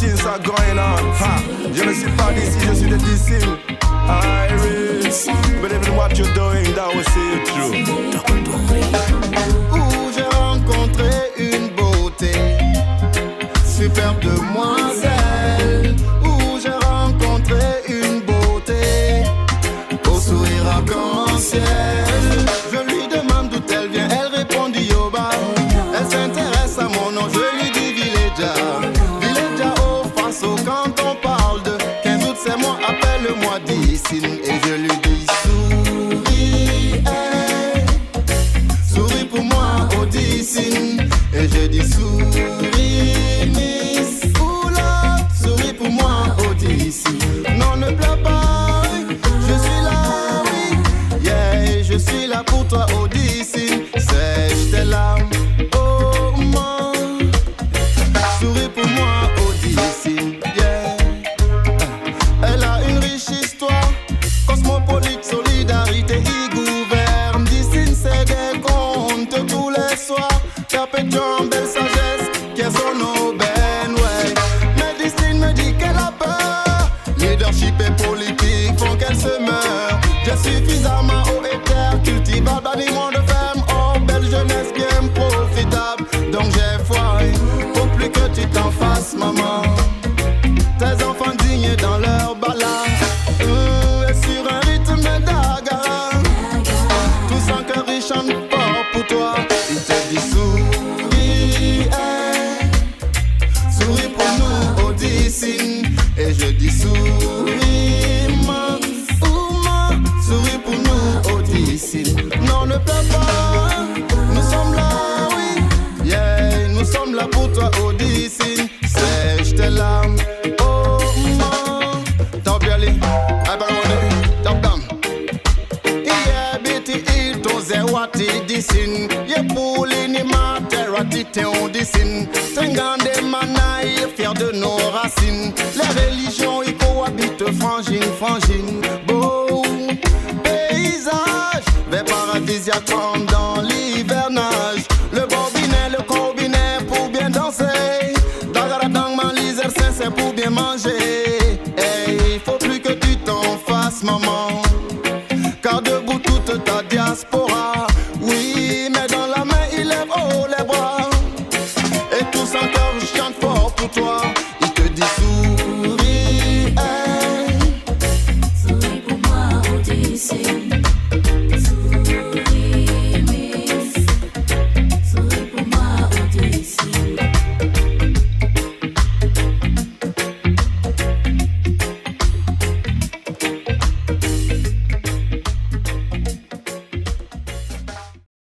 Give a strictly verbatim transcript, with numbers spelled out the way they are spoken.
things are going on. Ha. Je ne suis pas d'ici, je suis de d'ici. Iris, but even what you're doing, that will see you through. Où j'ai rencontré une beauté, superbe demoiselle. Où j'ai rencontré une beauté, au sourire arc-en-ciel. Je lui demande d'où elle vient, elle répond du Yoba. Elle s'intéresse à mon nom, je lui dis Vileja. Vileja au Faso, quand on parle de quinze août, c'est moi, appelle-moi Dissine. Et je lui dis souris, hey. Souris pour moi, oh Dissine. Et je dis souris, Miss. Oula, souris pour moi, oh Dissine. Non, ne pleure pas, je suis là, oui. Yeah, je suis là pour toi, oh Dissine. Sèche tes larmes, oh moi. Souris pour moi, oh Dissine, yeah. Elle a une riche histoire, cosmopolite, solidarité, y gouverne. Dissine, c'est des contes tous les soirs, perpétuant belle sagesse, qui est son aubaine, ouais. Mais Dissine me dit qu'elle a peur, leadership et politique font qu'elle se meurt. Je suis suffisamment haut et terre, cultivable, animal de ferme, oh belle jeunesse bien profitable. Donc j'ai foi, faut plus que tu t'en fasses, maman. Tes enfants dignes dans leur balade, euh, et sur un rythme d'agara. Tout son cœur riche en fort pour toi. Il te dit souris, hey. Souris pour nous, oh Dissine. Et je dis souris, ma, ou ma. Souris pour nous, oh Dissine. Non, ne pleure pas, nous sommes là, oui. Yeah, nous sommes là pour toi, oh Dissine. Sèche tes larmes, oh ma. Top yali, I balone, top down. Yeah, biti ito zewati Dissine. Ye pouli ni materati te on Dissine. Tengande manaï, fier de nos racines. Les religions y cohabitent, frangine, frangine. Beau paysage, vers paradisiaque.